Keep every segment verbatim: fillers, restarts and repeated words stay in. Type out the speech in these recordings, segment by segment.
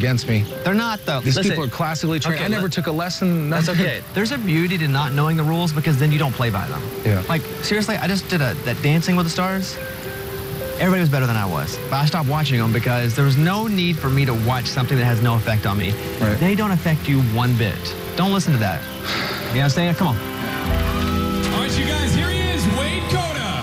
against me. They're not, though. These Listen, people are classically trained. okay, I never let, took a lesson. That's nothing. okay. There's a beauty to not knowing the rules because then you don't play by them. Yeah. Like, seriously, I just did a, that Dancing with the Stars. Everybody was better than I was. But I stopped watching them because there was no need for me to watch something that has no effect on me. Right. They don't affect you one bit. Don't listen to that. You understand? Come on. All right, you guys, here he is, Wade Cota.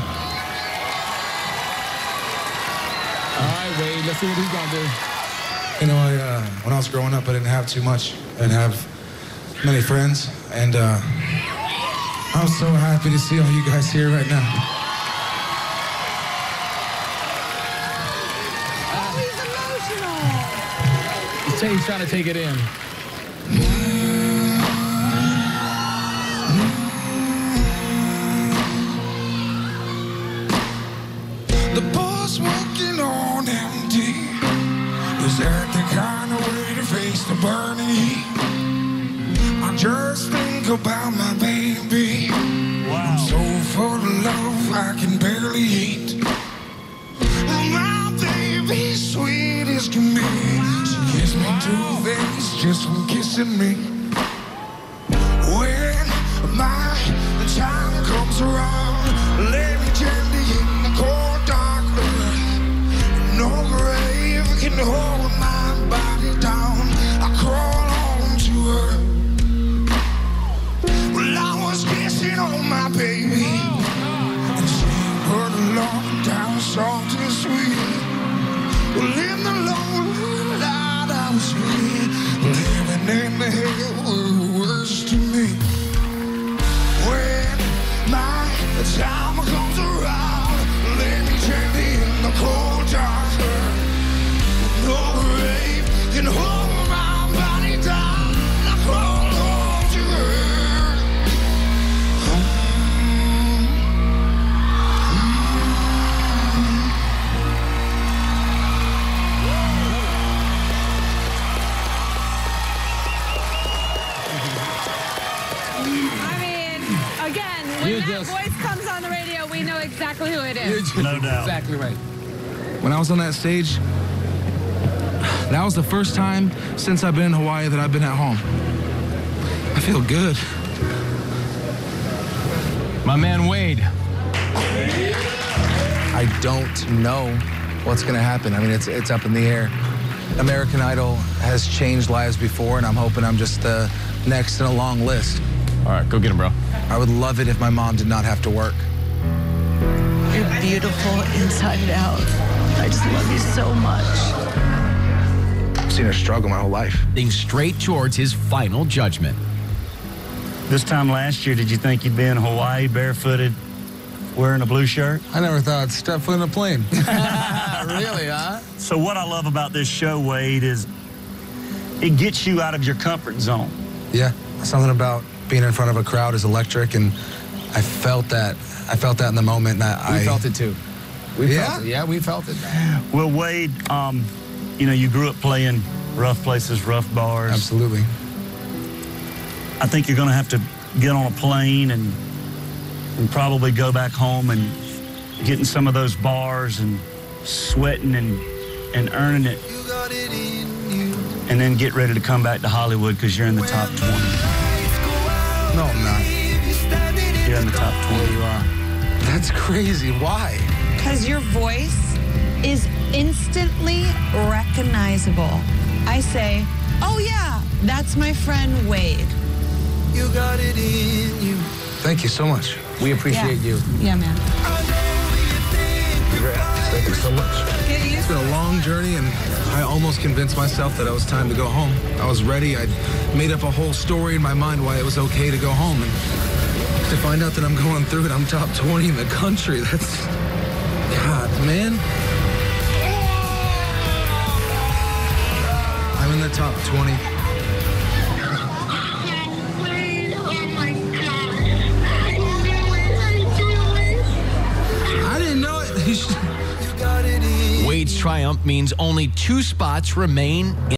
All right, Wade, let's see what he's gonna do. You know, I, uh, when I was growing up, I didn't have too much. I didn't have many friends, and uh, I'm so happy to see all you guys here right now. Oh, he's emotional. He's, he's trying to take it in. The bus walking on empty. Is that the kind of way to face the burning heat? I just think about my baby. Wow. I'm so full of love I can barely eat. My baby's sweet as can be. She gives me two things just from kissing me. When my time comes around, lay me gently in the cold dark earth. No grave can hold my body down. I crawl on to her. Well, I was kissing on my baby, and she put a long down soft and sweet. Well, in the lonely light I was free, living in the hell were worse to me. When my time comes around, lay me gently in the cold dark earth. No grave can hold my body down. I crawl home to her. I mean, again, when You that just- voice comes on the radio, we know exactly who it is. No doubt. Exactly right. When I was on that stage, that was the first time since I've been in Hawaii that I've been at home. I feel good. My man Wade. I don't know what's going to happen. I mean, it's it's up in the air. American Idol has changed lives before, and I'm hoping I'm just the next in a long list. All right, go get him, bro. I would love it if my mom did not have to work. You're beautiful inside and out. I just love you so much. I've seen her struggle my whole life. Heading straight towards his final judgment. This time last year, did you think you'd be in Hawaii barefooted, wearing a blue shirt? I never thought I'd step foot in a plane. Really, huh? So what I love about this show, Wade, is it gets you out of your comfort zone. Yeah, something about being in front of a crowd is electric, and I felt that. I felt that in the moment. And I, We I, felt it too. We Yeah? felt it. Yeah, we felt it. Well, Wade, um, you know, you grew up playing rough places, rough bars. Absolutely. I think you're going to have to get on a plane and, and probably go back home and get in some of those bars and sweating and, and earning it. And then get ready to come back to Hollywood because you're in the top twenty. No, I'm not. You're in the top twenty. You are. That's crazy. Why? Because your voice is instantly recognizable. I say, oh yeah, that's my friend Wade. You got it in you. Thank you so much. We appreciate you. Yeah, man. Thank you so much. It's been a long journey, and I almost convinced myself that it was time to go home. I was ready. I made up a whole story in my mind why it was okay to go home. And to find out that I'm going through it, I'm top twenty in the country. That's... God, man. I'm in the top twenty. I didn't know it. Wade's triumph means only two spots remain in